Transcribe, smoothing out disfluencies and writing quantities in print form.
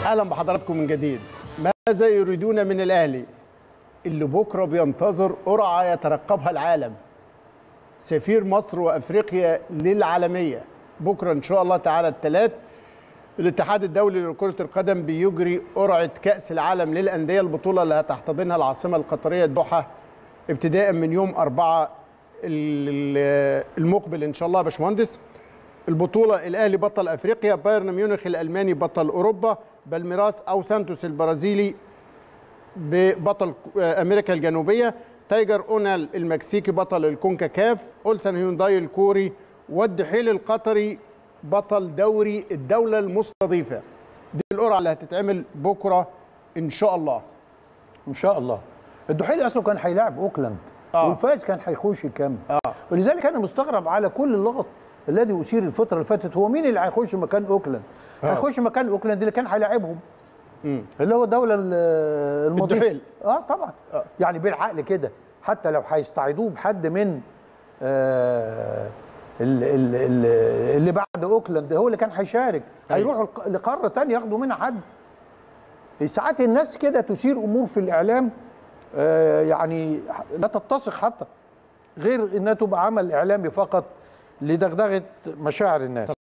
اهلا بحضراتكم من جديد. ماذا يريدون من الاهلي اللي بكره بينتظر قرعه يترقبها العالم؟ سفير مصر وافريقيا للعالميه بكره ان شاء الله تعالى الثلاث. الاتحاد الدولي لكره القدم بيجري قرعه كاس العالم للانديه، البطوله اللي هتحتضنها العاصمه القطريه الدوحه ابتداء من يوم 4 المقبل ان شاء الله يا باشمهندس. البطوله الاهلي بطل افريقيا، بايرن ميونخ الالماني بطل اوروبا، بالميراس او سانتوس البرازيلي ببطل امريكا الجنوبيه، تايجر اونال المكسيكي بطل الكونكاكاف، اولسن هيونداي الكوري، والدحيل القطري بطل دوري الدوله المستضيفه. دي القرعه اللي هتتعمل بكره ان شاء الله. ان شاء الله. الدحيل اصله كان هيلاعب اوكلاند والفايز كان هيخش يكمل. ولذلك انا مستغرب على كل اللغط الذي اثير الفتره اللي فاتت. هو مين اللي هيخش مكان اوكلاند؟ هيخش مكان اوكلاند اللي كان هيلاعبهم اللي هو الدوله المضيفه. الدحيل طبعا. يعني بالعقل كده حتى لو هيستعيدوه بحد من اللي بعد اوكلاند هو اللي كان هيشارك، هيروحوا لقاره ثانيه ياخدوا منها حد. ساعات الناس كده تثير امور في الاعلام يعني لا تتسق حتى، غير انها تبقى عمل اعلامي فقط لدغدغه مشاعر الناس.